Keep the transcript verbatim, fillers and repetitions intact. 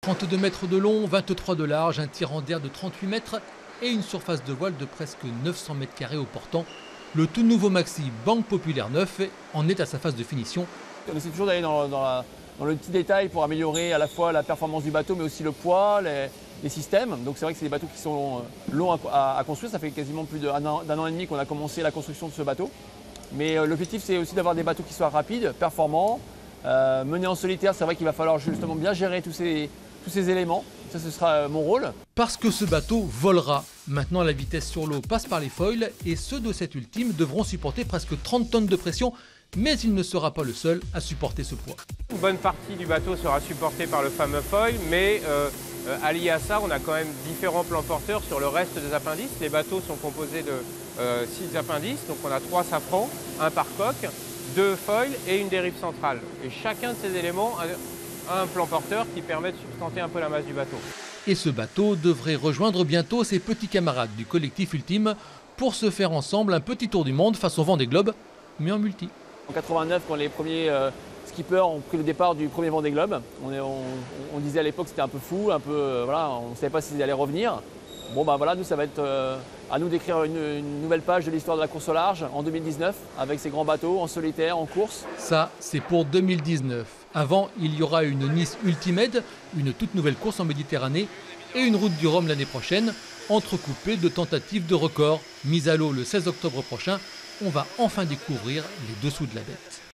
trente-deux mètres de long, vingt-trois de large, un tirant d'air de trente-huit mètres et une surface de voile de presque neuf cents mètres carrés au portant. Le tout nouveau Maxi Banque Populaire neuf en est à sa phase de finition. On essaie toujours d'aller dans, dans, la, dans le petit détail pour améliorer à la fois la performance du bateau mais aussi le poids, les, les systèmes. Donc c'est vrai que c'est des bateaux qui sont longs à, à, à construire. Ça fait quasiment plus d'un an, d'un an et demi qu'on a commencé la construction de ce bateau. Mais euh, l'objectif c'est aussi d'avoir des bateaux qui soient rapides, performants. Euh, menés en solitaire, c'est vrai qu'il va falloir justement bien gérer tous ces, tous ces éléments. Ça, ce sera mon rôle. Parce que ce bateau volera. Maintenant, la vitesse sur l'eau passe par les foils et ceux de cet ultime devront supporter presque trente tonnes de pression. Mais il ne sera pas le seul à supporter ce poids. Une bonne partie du bateau sera supportée par le fameux foil, mais euh, euh, allié à ça, on a quand même différents plans porteurs sur le reste des appendices. Les bateaux sont composés de euh, six appendices, donc on a trois safrans, un par coque, deux foils et une dérive centrale. Et chacun de ces éléments a un plan porteur qui permet de sustenter un peu la masse du bateau. Et ce bateau devrait rejoindre bientôt ses petits camarades du collectif Ultime pour se faire ensemble un petit tour du monde face au Vendée Globe, mais en multi. En quatre-vingt-neuf, quand les premiers euh, skippers ont pris le départ du premier Vendée Globe, on, est, on, on disait à l'époque que c'était un peu fou, un peu, euh, voilà, on ne savait pas s'ils allaient revenir. Bon ben voilà, nous ça va être euh, à nous d'écrire une, une nouvelle page de l'histoire de la course au large en deux mille dix-neuf avec ces grands bateaux en solitaire, en course. Ça, c'est pour deux mille dix-neuf. Avant, il y aura une Nice Ultimate, une toute nouvelle course en Méditerranée et une route du Rhum l'année prochaine, entrecoupée de tentatives de records. Mise à l'eau le seize octobre prochain, on va enfin découvrir les dessous de la bête.